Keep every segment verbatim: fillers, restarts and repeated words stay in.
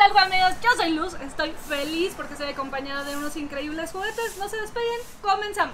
tal, amigos? Yo soy Luz, estoy feliz porque estoy acompañada de unos increíbles juguetes. No se despeguen, comenzamos.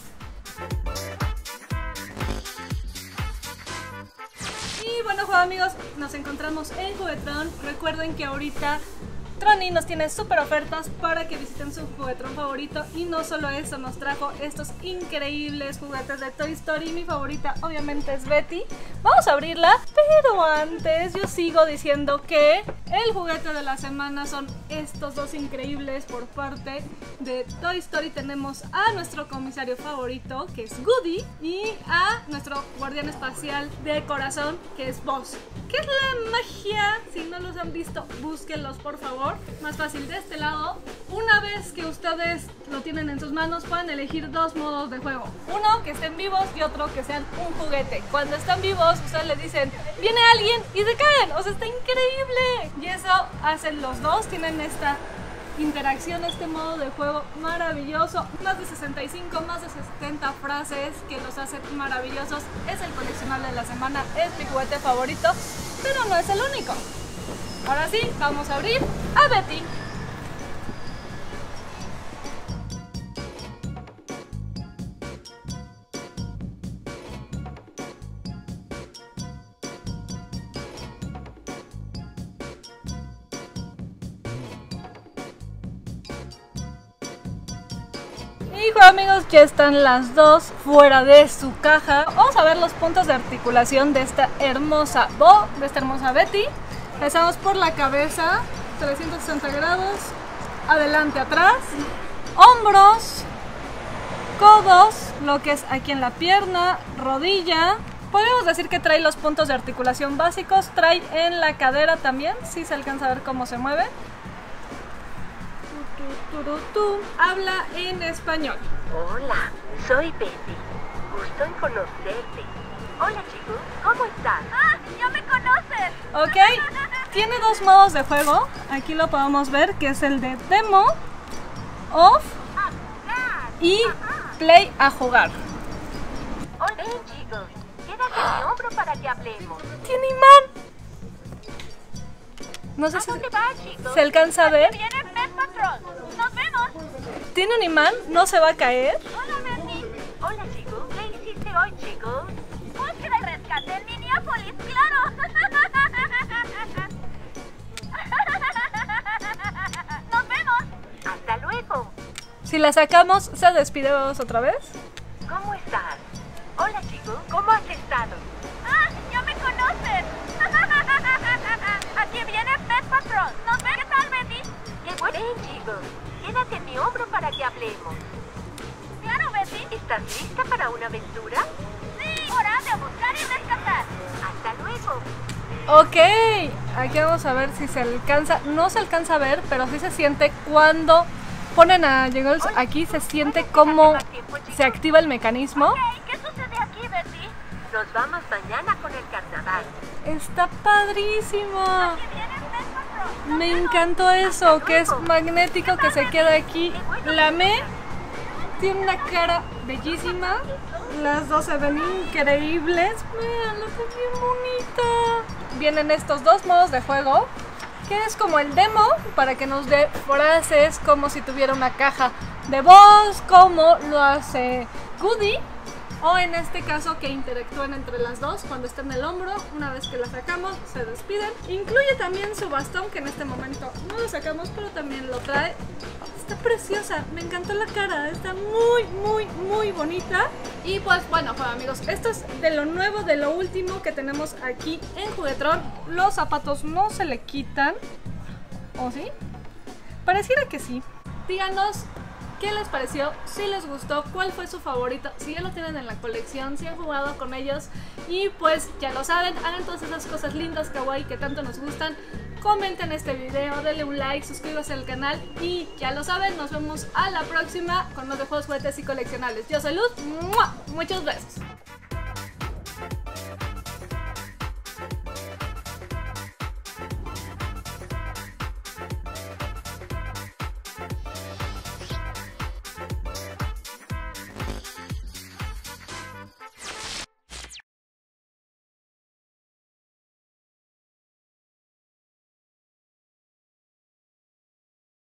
Y bueno, juego amigos, nos encontramos en Juguetron. Recuerden que ahorita Troni nos tiene súper ofertas para que visiten su Juguetron favorito. Y no solo eso, nos trajo estos increíbles juguetes de Toy Story. Mi favorita obviamente es Betty. Vamos a abrirla, pero antes yo sigo diciendo que el juguete de la semana son estos dos increíbles por parte de Toy Story. Tenemos a nuestro comisario favorito, que es Woody, y a nuestro guardián espacial de corazón, que es Buzz. ¿Qué es la magia? Si no los han visto, búsquenlos por favor. Más fácil de este lado. Una vez que ustedes lo tienen en sus manos, pueden elegir dos modos de juego. Uno, que estén vivos, y otro, que sean un juguete. Cuando están vivos, ustedes le dicen, viene alguien, y se caen. O sea, está increíble. Y eso hacen los dos. Tienen esta interacción, este modo de juego maravilloso. Más de sesenta y cinco, más de setenta frases que los hacen maravillosos. Es el coleccionable de la semana, es mi juguete favorito, pero no es el único. Ahora sí, vamos a abrir a Betty. Y bueno, amigos, ya están las dos fuera de su caja. Vamos a ver los puntos de articulación de esta hermosa Bo, de esta hermosa Betty. Empezamos por la cabeza, trescientos sesenta grados, adelante, atrás, hombros, codos, lo que es aquí en la pierna, rodilla. Podemos decir que trae los puntos de articulación básicos, trae en la cadera también, si se alcanza a ver cómo se mueve. Habla en español. Hola, soy Betty. Gusto en conocerte. Hola chicos, ¿cómo están? ¡Ah! ¡Ya me conoces! Ok, tiene dos modos de juego. Aquí lo podemos ver, que es el de demo, off y play a jugar. Hola ven, chicos, quédate en mi hombro para que hablemos. Tiene imán. No sé ¿A si dónde va, chicos? se alcanza a ver. ¡Viene Pet Patrón! ¡Nos vemos! Tiene un imán, no se va a caer. ¡Hola, Betty! Hola chicos, ¿qué hiciste hoy, chicos? ¡Búsqueda y rescate en Minneapolis! ¡Claro! ¡Nos vemos! Hasta luego. Si la sacamos, se despide Buzz otra vez. ¿Cómo estás? Hola chicos, ¿cómo has estado? ¡Ah! ¡Ya me conoces! ¡Aquí viene Pet Patrón! ¿Nos ven? ¿Qué tal, Betty? Qué bueno. Ven, chicos, quédate en mi hombro para que hablemos. ¡Claro, Betty! ¿Estás lista para una aventura? ¡Sí! ¡Hora de buscar y rescatar! Hasta luego. Ok, aquí vamos a ver si se alcanza. No se alcanza a ver, pero sí se siente cuando ponen a Jingles. Aquí se siente como se activa el mecanismo. Hey, ¿qué sucede aquí, Betty? Nos vamos mañana con el carnaval. Está padrísimo. ¡Aquí viene Pet Patrón! Me encantó eso, que es magnético, que se queda aquí. La Me tiene una cara bellísima. Las dos se ven increíbles. Veanlo, está bien bonita. Vienen estos dos modos de juego, que es como el demo, para que nos dé frases como si tuviera una caja de voz, como lo hace Woody. O en este caso que interactúan entre las dos cuando está en el hombro. Una vez que la sacamos, se despiden. Incluye también su bastón, que en este momento no lo sacamos, pero también lo trae. Está preciosa, me encantó la cara, está muy, muy, muy bonita. Y pues bueno, pues amigos, esto es de lo nuevo, de lo último que tenemos aquí en Juguetron. Los zapatos no se le quitan, ¿o sí? Pareciera que sí. Díganos qué les pareció, si les gustó, cuál fue su favorito, si ya lo tienen en la colección, si han jugado con ellos. Y pues ya lo saben, hagan todas esas cosas lindas, kawaii, que tanto nos gustan. Comenten este video, denle un like, suscríbanse al canal y ya lo saben, nos vemos a la próxima con más de juegos, juguetes y coleccionables. Yo soy Luz, ¡mua! Muchos besos.